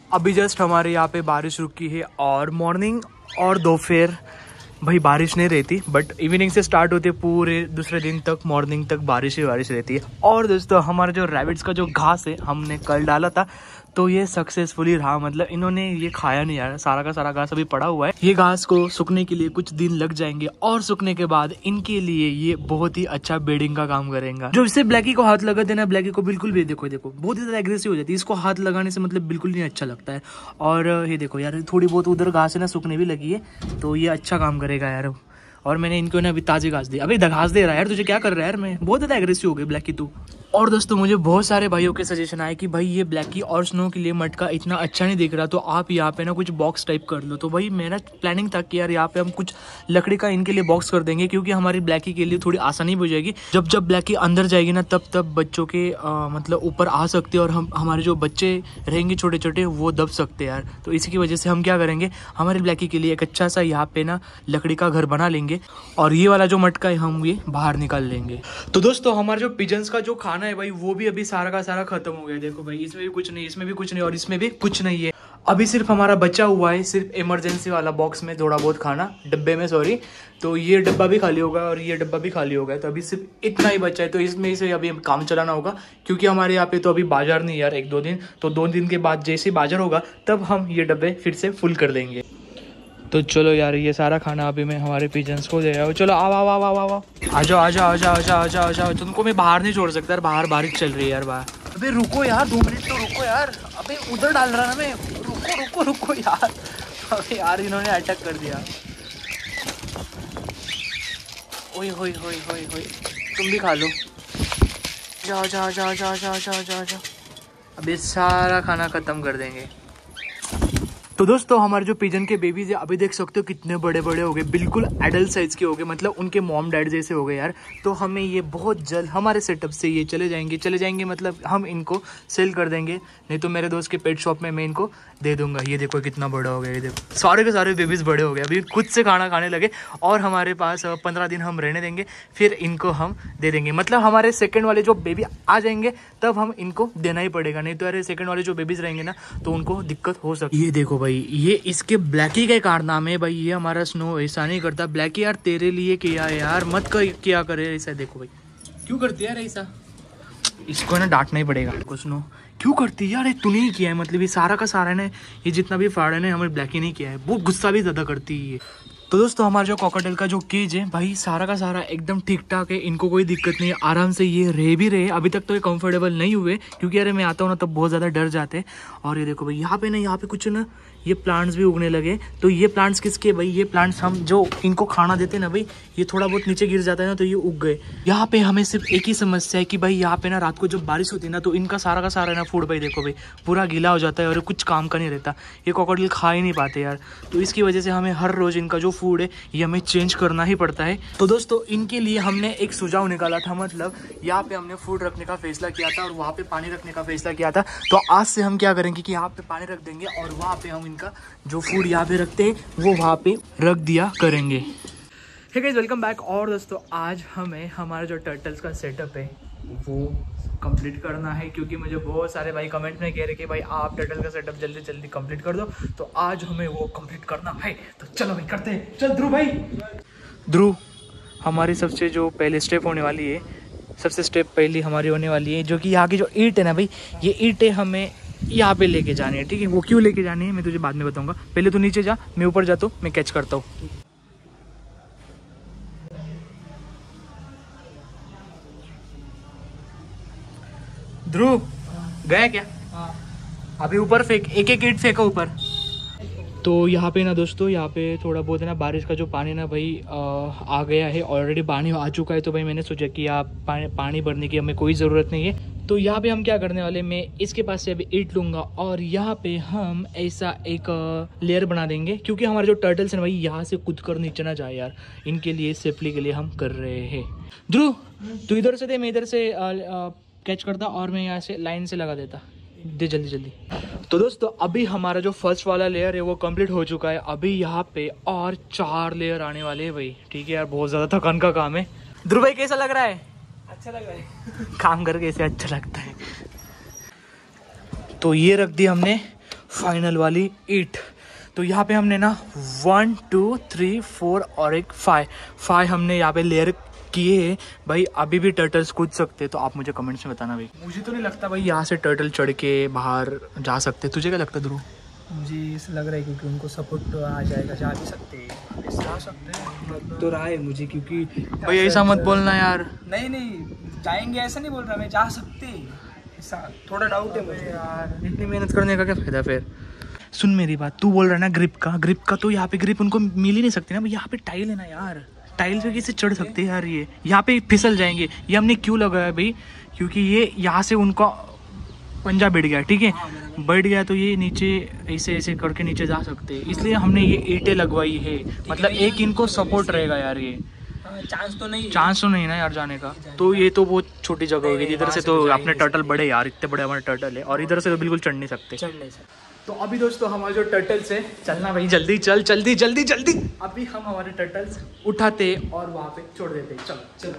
अभी जस्ट हमारे यहाँ पे बारिश रुकी है और मॉर्निंग और दोपहर भाई बारिश नहीं रहती, बट इवनिंग से स्टार्ट होती है पूरे दूसरे दिन तक मॉर्निंग तक बारिश ही बारिश रहती है। और दोस्तों हमारा जो रैबिट्स का जो घास है हमने कल डाला था तो ये सक्सेसफुली रहा, मतलब इन्होंने ये खाया नहीं यार, सारा का सारा घास अभी पड़ा हुआ है। ये घास को सूखने के लिए कुछ दिन लग जाएंगे और सूखने के बाद इनके लिए ये बहुत ही अच्छा बेडिंग का काम करेगा। जो इससे ब्लैकी को हाथ लगा देना, ब्लैकी को बिल्कुल भी देखो बहुत ही ज्यादा एग्रेसिव हो जाती है, इसको हाथ लगाने से मतलब बिल्कुल नहीं अच्छा लगता है। और ये देखो यार थोड़ी बहुत उधर घास है ना सूखने भी लगी है, तो ये अच्छा काम करेगा यार। और मैंने इनको ना अभी ताजी घास दी। अभी घास दे रहा है यार, तुझे क्या कर रहा है यार, मैं बहुत ज्यादा एग्रेसिव हो गई ब्लैकी तू। और दोस्तों मुझे बहुत सारे भाइयों के सजेशन आए कि भाई ये ब्लैकी और स्नो के लिए मटका इतना अच्छा नहीं दिख रहा, तो आप यहाँ पे ना कुछ बॉक्स टाइप कर लो। तो भाई मेरा प्लानिंग था कि यार यहाँ पे हम कुछ लकड़ी का इनके लिए बॉक्स कर देंगे, क्योंकि हमारी ब्लैकी के लिए थोड़ी आसानी हो जाएगी। जब जब ब्लैकी अंदर जाएगी ना तब बच्चों के मतलब ऊपर आ सकते हैं और हमारे जो बच्चे रहेंगे छोटे छोटे वो दब सकते हैं यार। तो इसी की वजह से हम क्या करेंगे, हमारी ब्लैकी के लिए एक अच्छा सा यहाँ पे ना लकड़ी का घर बना लेंगे और ये वाला जो मटका है हम ये बाहर निकाल लेंगे। तो दोस्तों हमारे जो पिजन्स का जो खाना है भाई वो भी अभी सारा का सारा खत्म हो गया। देखो भाई इसमें भी कुछ नहीं, इसमें भी कुछ नहीं और इसमें भी कुछ नहीं है। अभी सिर्फ हमारा बचा हुआ है सिर्फ इमरजेंसी वाला बॉक्स में थोड़ा बहुत खाना, डब्बे में सॉरी। तो ये डब्बा भी खाली होगा और ये डब्बा भी खाली होगा, तो अभी सिर्फ इतना ही बचा है। तो इसमें से अभी काम चलाना होगा, क्योंकि हमारे यहाँ पे तो अभी बाजार नहीं यार, 1-2 दिन। तो 2 दिन के बाद जैसे बाजार होगा तब हम ये डब्बे फिर से फुल कर देंगे। तो चलो यार ये सारा खाना अभी मैं हमारे पिजन्स को दे रहा हूँ। चलो आओ आओ आओ आओ आओ आ जाओ आ जाओ आ जाओ आ जाओ आ जाओ आ जाओ। तुमको मैं बाहर नहीं छोड़ सकता यार, बाहर बारिश चल रही है यार बाहर। अबे रुको यार 2 मिनट तो रुको यार, अबे उधर डाल रहा ना मैं, रुको रुको रुको यार। अबे यार इन्होंने अटैक कर दिया। ओए होए होए होए होए, तुम भी खा लो। जाओ जाओ जाओ जाओ जाओ जाओ जाओ जाओ। अभी सारा खाना खत्म कर देंगे। तो दोस्तों हमारे जो पिजन के बेबीज है अभी देख सकते हो कितने बड़े बड़े हो गए, बिल्कुल एडल्ट साइज के हो गए, मतलब उनके मॉम डैड जैसे हो गए यार। तो हमें ये बहुत जल्द हमारे सेटअप से ये चले जाएंगे, मतलब हम इनको सेल कर देंगे, नहीं तो मेरे दोस्त के पेट शॉप में मैं इनको दे दूंगा। ये देखो कितना बड़ा हो गया, ये देखो सारे के सारे बेबीज बड़े हो गए, अभी खुद से खाना खाने लगे। और हमारे पास 15 दिन हम रहने देंगे, फिर इनको हम दे देंगे। मतलब हमारे सेकंड वाले जो बेबी आ जाएंगे तब हम इनको देना ही पड़ेगा, नहीं तो यार सेकंड वाले जो बेबीज रहेंगे ना तो उनको दिक्कत हो सकती है। ये देखो भाई ये इसके ब्लैकी के कारनामे है भाई, ये हमारा स्नो ऐसा नहीं करता। ब्लैकी यार तेरे लिए किया है यार, मत किया करे ऐसा। देखो भाई क्यों करती है यार ऐसा, इसको ना डांटना ही पड़ेगा। स्नो क्यों करती है यार, तूने ही किया है, मतलब ये सारा का सारा ने ये जितना भी फाड़ा है हमारे ब्लैकी नहीं किया है, बहुत गुस्सा भी ज्यादा करती है। तो दोस्तों हमारा जो कॉकटेल का जो केज है भाई सारा का सारा एकदम ठीक ठाक है, इनको कोई दिक्कत नहीं है, आराम से ये रह भी रहे। अभी तक तो ये कंफर्टेबल नहीं हुए, क्योंकि अरे मैं आता हूँ ना तब बहुत ज़्यादा डर जाते हैं। और ये देखो भाई यहाँ पे कुछ ना ये प्लांट्स भी उगने लगे। तो ये प्लांट्स किसके भाई, ये प्लांट्स हम जो इनको खाना देते हैं ना भाई, ये थोड़ा बहुत नीचे गिर जाता है ना तो ये उग गए। यहाँ पे हमें सिर्फ एक ही समस्या है कि भाई यहाँ पे ना रात को जब बारिश होती है ना तो इनका सारा का सारा ना फूड भाई देखो भाई पूरा गीला हो जाता है और कुछ काम का नहीं रहता, ये कॉकटेल खा ही नहीं पाते यार। तो इसकी वजह से हमें हर रोज इनका जो फूड है ये हमें चेंज करना ही पड़ता है। तो दोस्तों इनके लिए हमने एक सुझाव निकाला था, मतलब यहाँ पे हमने फूड रखने का फैसला किया था और वहाँ पे पानी रखने का फैसला किया था। तो आज से हम क्या करेंगे कि यहाँ पे पानी रख देंगे और वहाँ पे हम इनका जो फूड यहाँ पे रखते हैं वो वहाँ पे रख दिया करेंगे। Hey guys welcome back. और दोस्तों आज हमें हमारा जो टर्टल्स का सेटअप है वो कंप्लीट करना है, क्योंकि मुझे बहुत सारे भाई कमेंट में कह रहे कि भाई आप टर्टल का सेटअप जल्दी जल्दी कंप्लीट कर दो, तो आज हमें वो कंप्लीट करना है। तो चलो भाई करते हैं। चल ध्रुव भाई, ध्रुव हमारी सबसे जो पहले स्टेप होने वाली है, सबसे स्टेप पहली हमारी होने वाली है, जो कि यहाँ की जो ईंट है ना भाई, ये ईंटें हमें यहाँ पे लेके जानी है, ठीक है। वो क्यों लेके जानी है मैं तुझे बाद में बताऊंगा, पहले तू नीचे जा, मैं ऊपर जाता हूँ, मैं कैच करता हूँ। ध्रुव गया क्या? अभी ऊपर फेंक, एक एक ईंट फेंको ऊपर। तो यहाँ पे ना दोस्तों, यहाँ पे थोड़ा बहुत है ना बारिश का जो पानी ना भाई आ गया है, ऑलरेडी पानी आ चुका है। तो भाई मैंने सोचा कि आप पानी भरने की हमें कोई ज़रूरत नहीं है। तो यहाँ पे हम क्या करने वाले, मैं इसके पास से अभी ईंट लूँगा और यहाँ पे हम ऐसा एक लेयर बना देंगे, क्योंकि हमारे जो टर्टल्स हैं भाई यहाँ से कूद कर नीचे ना जाए यार, इनके लिए सेफ्टी के लिए हम कर रहे हैं। ध्रुव तू इधर से दे, मैं इधर से कैच करता और मैं यहाँ से लाइन से लगा देता, दे जल्दी जल्दी। तो दोस्तों अभी हमारा जो फर्स्ट वाला लेयर है वो कंप्लीट हो चुका है। अभी यहाँ पे और 4 लेयर आने वाले हैं भाई, ठीक है यार, बहुत ज़्यादा थकान का काम है। ध्रुव भाई कैसा लग रहा है? अच्छा लग रहा है काम करके ऐसे अच्छा लगता है। तो ये रख दिया हमने फाइनल वाली 8। तो यहाँ पे हमने ना 1 2 3 4 और एक 5 हमने यहाँ पे लेयर किए भाई। अभी भी टर्टल्स कूद सकते, तो आप मुझे कमेंट्स में बताना भाई। मुझे तो नहीं लगता भाई यहाँ से टर्टल चढ़ के बाहर जा सकते, तुझे क्या लगता है ध्रुव? मुझे ऐसा लग रहा है क्योंकि उनको सपोर्ट तो आ जाएगा, जा भी सकते हैं, जा सकते हैं लग तो रहा है मुझे, क्योंकि भाई ऐसा मत बोलना यार। नहीं जाएंगे ऐसा नहीं बोल रहा मैं, जा सकते हैं, ऐसा थोड़ा डाउट है मुझे यार। इतनी मेहनत करने का क्या फायदा फिर? सुन मेरी बात, तू बोल रहा है ना ग्रिप का तो यहाँ पे ग्रिप उनको मिल ही नहीं सकती ना भाई। यहाँ पे टाइल है ना यार, टाइल पे कैसे चढ़ सकते हैं यार? ये यहाँ पे फिसल जाएंगे। ये हमने क्यों लगाया भाई? क्योंकि ये यहाँ से उनका पंजा बैठ गया, ठीक है, बैठ गया तो ये नीचे ऐसे ऐसे करके नीचे जा सकते हैं, इसलिए हमने ये ईंटें लगवाई है। मतलब एक इनको सपोर्ट रहेगा यार। ये चांस तो नहीं ना यार जाने का। तो ये तो बहुत छोटी जगह होगी, इधर से तो अपने टर्टल बड़े यार, इतने बड़े हमारे टर्टल है, और इधर से तो बिल्कुल चढ़ नहीं सकते। तो अभी दोस्तों हमारे जो टर्टल्स है, चलना भाई जल्दी चल, जल्दी। अभी हम हमारे टर्टल्स उठाते और वहाँ पे छोड़ देते। चलो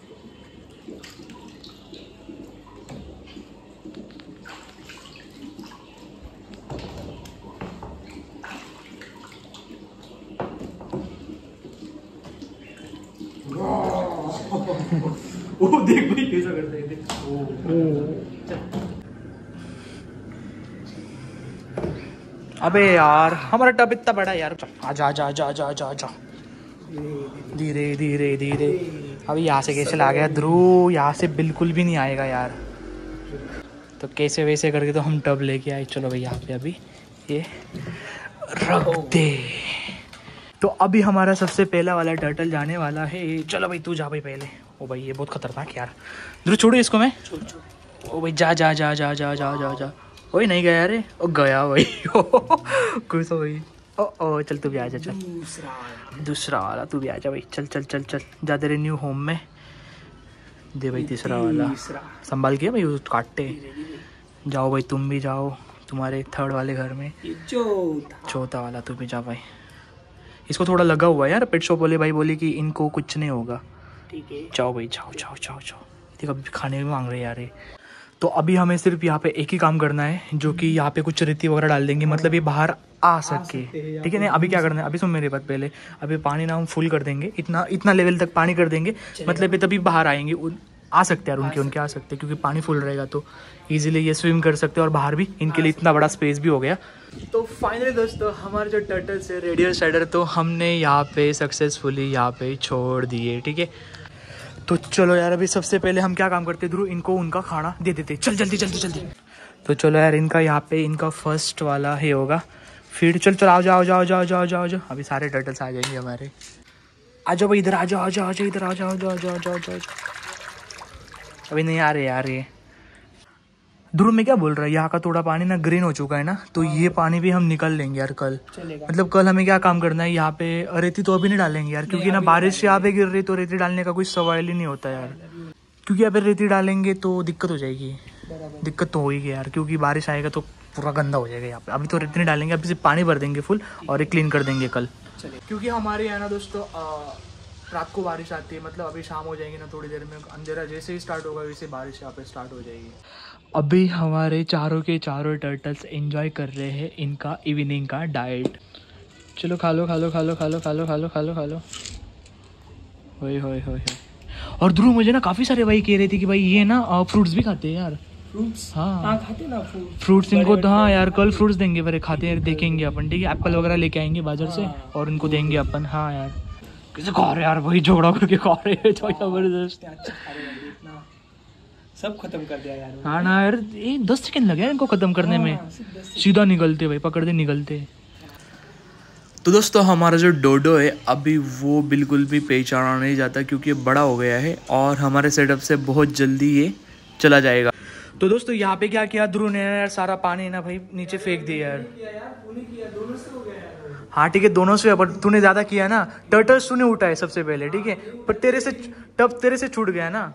ओ देख भाई कैसा करते हैं, देख। अबे यार हमारा टब इतना बड़ा यार। आजा धीरे। अभी यहाँ से कैसे ला गया ध्रुव? यहाँ से बिल्कुल भी नहीं आएगा यार। तो कैसे वैसे करके तो हम टब लेके आए। चलो भाई यहाँ पे अभी ये रख दे। तो अभी हमारा सबसे पहला वाला टर्टल जाने वाला है। चलो भाई तू जा भाई पहले। ओ भाई ये बहुत खतरनाक यार। ध्रुव छोड़ो इसको मैं। ओ भाई जा। ओए नहीं गया रे। ओ गया भाई। खुश हो भाई। ओ चल तू भी आ जा, चल दूसरा वाला तू भी आ जा भाई। चल जा तेरे न्यू होम में। दे भाई तीसरा वाला, संभाल के भाई, काटते। जाओ भाई तुम भी जाओ तुम्हारे थर्ड वाले घर में। चौथा वाला तू भी जा भाई। इसको थोड़ा लगा हुआ है यार, पेट शॉप वाले भाई बोले कि इनको कुछ नहीं होगा। ठीक है जाओ भाई जाओ। देखो अभी खाने में मांग रहे यार ये। तो अभी हमें सिर्फ यहाँ पे एक ही काम करना है, जो कि यहाँ पे कुछ रेती वगैरह डाल देंगे, मतलब ये बाहर आ सके। ठीक है नहीं अभी क्या करना है, अभी सुन मेरी बात पहले। अभी पानी ना हम फुल कर देंगे, इतना लेवल तक पानी कर देंगे, मतलब ये तभी बाहर आएंगे, आ सकते हैं यार उनके आ सकते हैं, क्योंकि पानी फुल रहेगा तो इजीली ये स्विम कर सकते हैं और बाहर भी इनके लिए इतना बड़ा स्पेस भी हो गया। तो फाइनली दोस्तों हमारे जो टर्टल्स है रेडियल साइडर, तो हमने यहाँ पे सक्सेसफुली यहाँ पे छोड़ दिए। ठीक है तो चलो यार अभी सबसे पहले हम क्या काम करते ध्रुव, इनको उनका खाना दे देते। चल जल्दी। तो चलो यार इनका यहाँ पे इनका फर्स्ट वाला ही होगा फीड। चल आओ जाओ। अभी सारे टर्टल्स आ जाएंगे हमारे। आ जाओ भाई इधर, आ जाओ इधर आ जाओ। अभी नहीं आ रहे यार ये। ध्रुव में क्या बोल रहा है, यहाँ का थोड़ा पानी ना ग्रीन हो चुका है ना, तो ये पानी भी हम निकल लेंगे यार कल। मतलब कल हमें क्या काम करना है, यहाँ पे रेती तो अभी नहीं डालेंगे यार, क्योंकि ना बारिश यहाँ पे गिर रही तो रेती डालने का कोई सवाल ही नहीं होता यार। क्योंकि यहाँ पे रेती डालेंगे तो दिक्कत हो जाएगी, दिक्कत तो होगी यार, क्योंकि बारिश आएगा तो पूरा गंदा हो जाएगा यहाँ पे। अभी तो रेती नहीं डालेंगे, अभी सिर्फ पानी भर देंगे फुल और ये क्लीन कर देंगे कल। क्योंकि हमारे यहाँ ना दोस्तों रात को बारिश आती है, मतलब अभी शाम हो जाएगी ना, थोड़ी देर में अंधेरा जैसे ही स्टार्ट होगा वैसे बारिश यहाँ पे स्टार्ट हो जाएगी। अभी हमारे चारों के चारों टर्टल्स एंजॉय कर रहे हैं इनका इवनिंग का डाइट। चलो खा लो। होए। और ध्रुव मुझे ना काफ़ी सारे भाई कह रहे थे कि भाई ये ना फ्रूट्स भी खाते हैं यार। फ्रूट्स हाँ खाते ना फ्रूट्स इनको। हाँ यार कल फ्रूट्स देंगे, पर खाते हैं देखेंगे अपन। ठीक है एप्पल वगैरह लेके आएंगे बाजार से और इनको देंगे अपन। हाँ यार कैसे खा रहे यार, वही झगड़ा करके खा रहे हैं जबरदस्त। सब खत्म कर दिया यार। हाँ ना यार 10 सेकंड लगे इनको खत्म करने में, सीधा निकलते भाई, पकड़ते निकलते। तो दोस्तों हमारा जो डोडो है अभी वो बिल्कुल भी पहचाना नहीं जाता, क्योंकि ये बड़ा हो गया है और हमारे सेटअप से बहुत जल्दी ये चला जाएगा। तो दोस्तों यहाँ पे क्या किया ध्रुव ने यार, सारा पानी ना भाई नीचे फेंक दिया यार। हाँ ठीक है दोनों से, पर तूने ज्यादा किया ना। टर्टल्स तूने उठाए सबसे पहले, ठीक है, पर तेरे से छूट गया ना।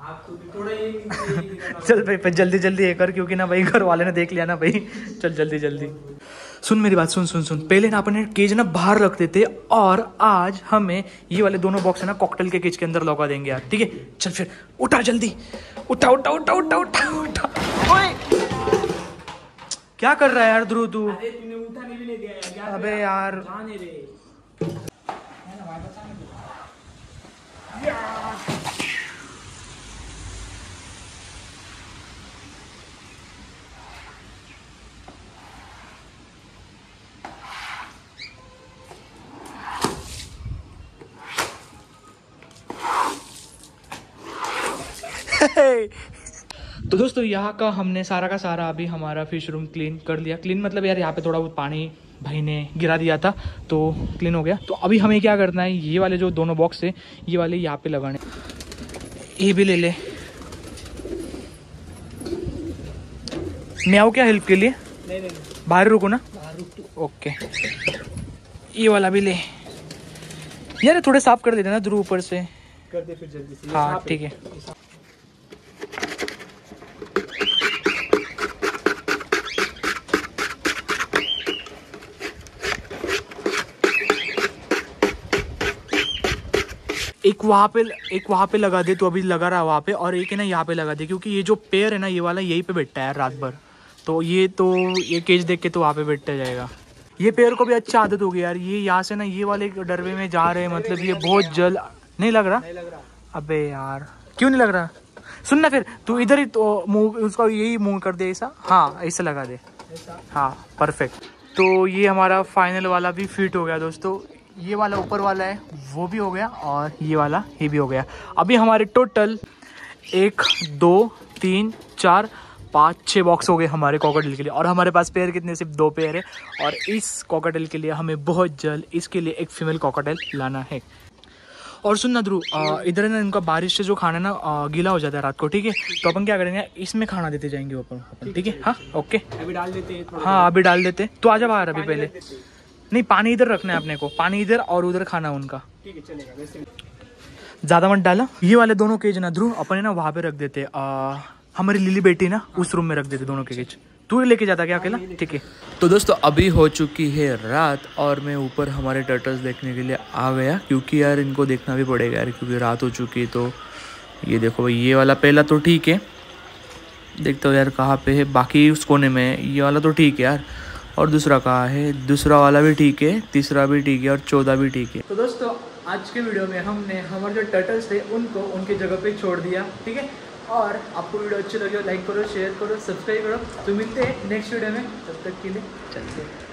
चल भाई जल्दी ये कर, क्योंकि ना भाई घर वाले ने देख लिया ना भाई। चल जल्दी सुन मेरी बात, सुन। पहले ना अपने केज ना बाहर रख देते, और आज हमें ये वाले दोनों बॉक्स है ना कॉकटेल के केज के अंदर लगा देंगे यार। ठीक है चल फिर उठा जल्दी, उठा। क्या कर रहा है यार ध्रुव तू? अरे तूने उठाने भी नहीं दिया यार। अबे यार जाने रे। तो दोस्तों यहाँ का हमने सारा का सारा अभी हमारा फिश रूम क्लीन कर लिया। क्लीन मतलब यार यहाँ पे थोड़ा बहुत पानी भाई ने गिरा दिया था तो क्लीन हो गया। तो अभी हमें क्या करना है, ये वाले जो दोनों बॉक्स है ये वाले यहाँ पे लगाने। ये भी ले ले। मैं आऊँ क्या हेल्प के लिए? नहीं बाहर रुको ना। बाहर रुक तू। ओके ये वाला भी ले यार, थोड़े साफ कर देते ना ध्रुव ऊपर से। कर दे फिर जल्दी से। हाँ ठीक है। एक वहाँ पे लगा दे तो अभी लगा रहा है वहाँ पे, और एक है ना यहाँ पे लगा दे, क्योंकि ये जो पेड़ है ना ये वाला यहीं पे बैठता है रात भर। तो ये केज देख के तो वहाँ पे बैठता जाएगा। ये पेड़ को भी अच्छा आदत हो गई यार, ये यहाँ से ना ये वाले डरवे में जा रहे हैं, मतलब ये बहुत जल नहीं लग रहा। नहीं लग रहा। अबे यार क्यों नहीं लग रहा? सुन ना फिर तू इधर ही तो मुंह उसका यही मुंह कर दे ऐसा। हाँ ऐसा लगा दे। हाँ परफेक्ट। तो ये हमारा फाइनल वाला भी फिट हो गया दोस्तों। ये वाला ऊपर वाला है वो भी हो गया, और ये भी हो गया। अभी हमारे टोटल 1 2 3 4 5 6 बॉक्स हो गए हमारे कॉकटेल के लिए। और हमारे पास पेयर कितने? सिर्फ 2 पेयर है। और इस कॉकटेल के लिए हमें बहुत जल्द इसके लिए एक फीमेल कॉकटेल लाना है। और सुन ना ध्रुव, इधर ना इनका बारिश से जो खाना ना गीला हो जाता है रात को, ठीक है? तो अपन क्या करेंगे, इसमें खाना देते जाएंगे अपन, ठीक है? हाँ ओके अभी डाल देते हैं थोड़ा। हाँ अभी डाल देते। तो आजा बाहर अभी पहले। नहीं पानी इधर रखना है अपने को, पानी इधर और उधर खाना उनका। ठीक है चलेगा वैसे। ज्यादा मत डाला। ये वाले दोनों केज ना ध्रुव अपन ना वहाँ पे रख देते, हमारी लिली बेटी ना उस रूम में रख देते दोनों के केज। तू लेके जाता क्या अकेला? ठीक है। तो दोस्तों अभी हो चुकी है रात और मैं ऊपर हमारे टर्टल्स देखने के लिए आ गया, क्योंकि यार इनको देखना भी पड़ेगा यार, क्योंकि रात हो चुकी है। तो ये देखो भाई, ये वाला पहला तो ठीक है, देखते हो यार कहाँ पे है। बाकी उस कोने में ये वाला तो ठीक है यार, और दूसरा कहाँ है? दूसरा वाला भी ठीक है, तीसरा भी ठीक है, और 14 भी ठीक है। तो दोस्तों आज के वीडियो में हमने हमारे जो टर्टल्स थे उनको उनकी जगह पे छोड़ दिया, ठीक है? और आपको वीडियो अच्छी लगी हो लाइक करो, शेयर करो, सब्सक्राइब करो। तो मिलते हैं नेक्स्ट वीडियो में, तब तक के लिए चलते हैं।